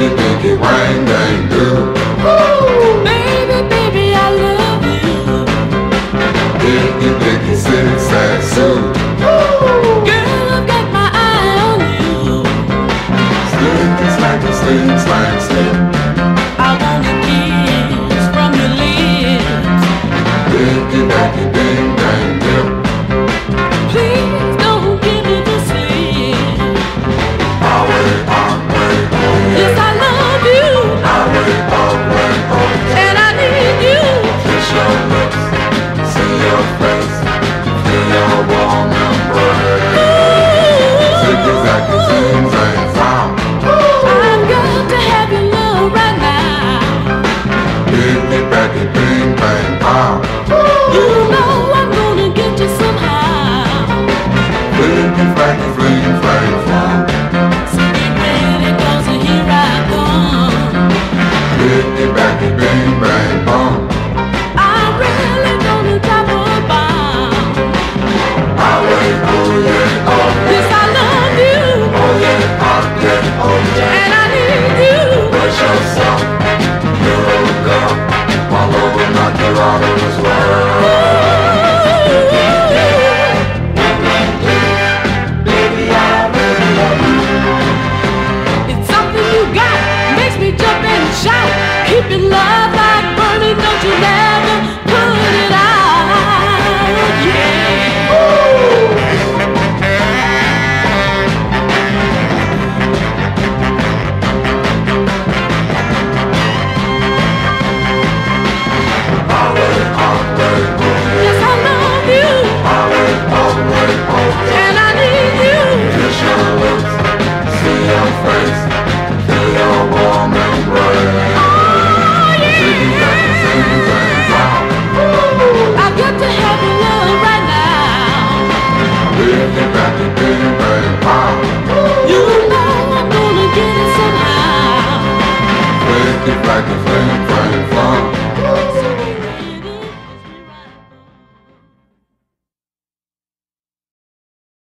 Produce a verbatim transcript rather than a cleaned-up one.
Biggie, biggie, wang, dang, do. Woo! Baby, baby, I love you. Biggie, biggie, zigzag suit. Woo! Girl, I've got my eye on you. Slinky, slanky, sling, slang, sling. I wanna kiss from your lips. Biggie, biggie, ding, dang, dip. Please don't give me the slip. I'll wait, I'll wait, oh Yes, yeah. I love you, I'll wait, I'll wait, oh yeah. and I need you. Kiss your lips, see your face, feel your warm embrace. Ziggy, zaggy, zing, zang, zang. I've got to have your love right now. Biggie, baggy, bing, bang, pow. You know I'm gonna get you somehow. Biggie, baggy, fling, flang, flang. So get ready, 'cause here I come. Biggie, baggy, bing, bang, bong. I'm really gonna drop a bomb. I'll wait, oh yeah, oh yeah. Yes, I love you, Oh yeah, oh yeah, oh yeah. and I need you. Push yourself, little girl, while over knock you out of